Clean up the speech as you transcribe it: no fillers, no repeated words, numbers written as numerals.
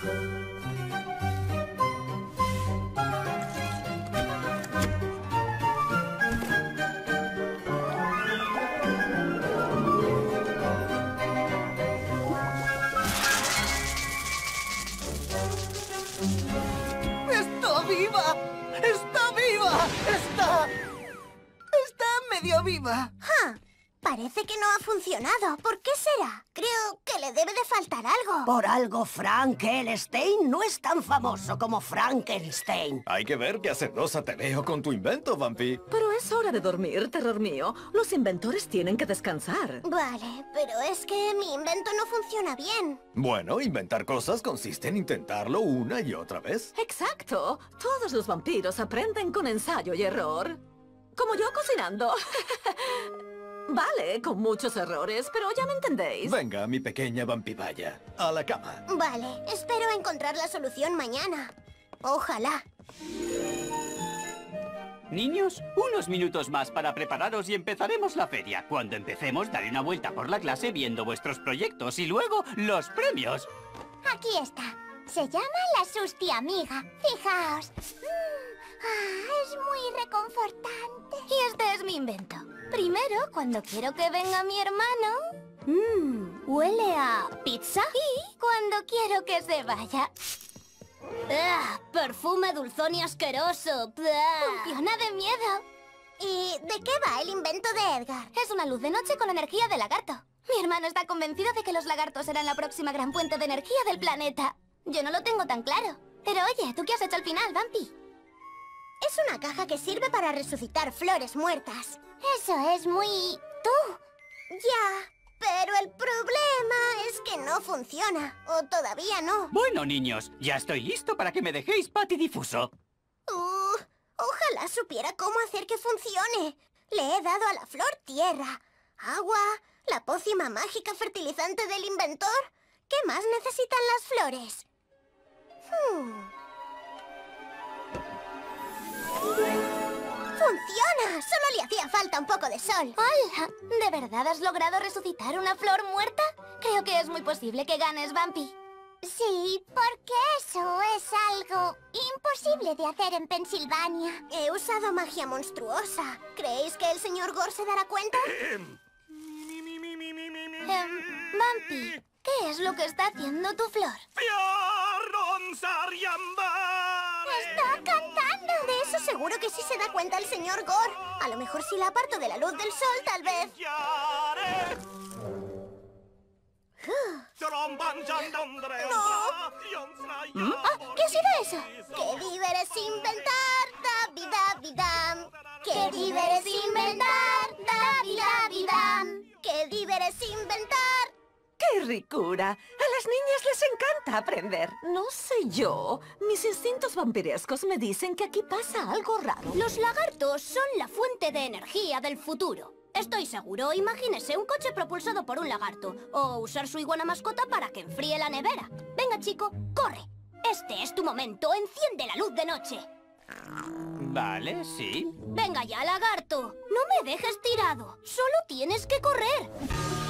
¡Está viva! ¡Está viva! ¡Está medio viva! ¡Ja! Parece que no ha funcionado. ¿Por qué será? Creo que le debe de faltar algo. Por algo Frank L. Stein no es tan famoso como Frankenstein. Hay que ver qué hacerosa te veo con tu invento, Vampi. Pero es hora de dormir, terror mío. Los inventores tienen que descansar. Vale, pero es que mi invento no funciona bien. Bueno, inventar cosas consiste en intentarlo una y otra vez. Exacto. Todos los vampiros aprenden con ensayo y error. Como yo cocinando. Vale, con muchos errores, pero ya me entendéis. Venga, mi pequeña vampibaya, a la cama. Vale, espero encontrar la solución mañana. Ojalá. Niños, unos minutos más para prepararos y empezaremos la feria. Cuando empecemos, daré una vuelta por la clase viendo vuestros proyectos y luego los premios. Aquí está. Se llama la Susti Amiga. Fijaos. Es muy reconfortante. Y este es mi invento. Primero, cuando quiero que venga mi hermano... huele a pizza. Y cuando quiero que se vaya... perfume dulzón y asqueroso. Funciona de miedo. ¿Y de qué va el invento de Edgar? Es una luz de noche con energía de lagarto. Mi hermano está convencido de que los lagartos serán la próxima gran fuente de energía del planeta. Yo no lo tengo tan claro. Pero oye, ¿tú qué has hecho al final, Vampi? Es una caja que sirve para resucitar flores muertas. Eso es muy... tú. Ya, pero el problema es que no funciona. O todavía no. Bueno, niños, ya estoy listo para que me dejéis patidifuso. Ojalá supiera cómo hacer que funcione. Le he dado a la flor tierra, agua, la pócima mágica fertilizante del inventor. ¿Qué más necesitan las flores? ¡Funciona! Solo le hacía falta un poco de sol. ¡Hola! ¿De verdad has logrado resucitar una flor muerta? Creo que es muy posible que ganes, Vampi. Sí, porque eso es algo imposible de hacer en Pensilvania. He usado magia monstruosa. ¿Creéis que el señor Gore se dará cuenta? Vampi, ¿qué es lo que está haciendo tu flor? ¡Está cantando! De eso seguro que sí se da cuenta el señor Gore. A lo mejor si la aparto de la luz del sol, tal vez. ¿Qué ha sido eso? ¡Qué diveres inventar! ¡Davi, davi, dam! ¡Qué diveres inventar! ¡Davi, davi, dam! ¡Qué diveres inventar! ¡Qué ricura! A las niñas les encanta aprender. No sé yo. Mis instintos vampirescos me dicen que aquí pasa algo raro. Los lagartos son la fuente de energía del futuro. Estoy seguro. Imagínese un coche propulsado por un lagarto. O usar su iguana mascota para que enfríe la nevera. Venga, chico, corre. Este es tu momento. Enciende la luz de noche. Vale, sí. Venga ya, lagarto. No me dejes tirado. Solo tienes que correr.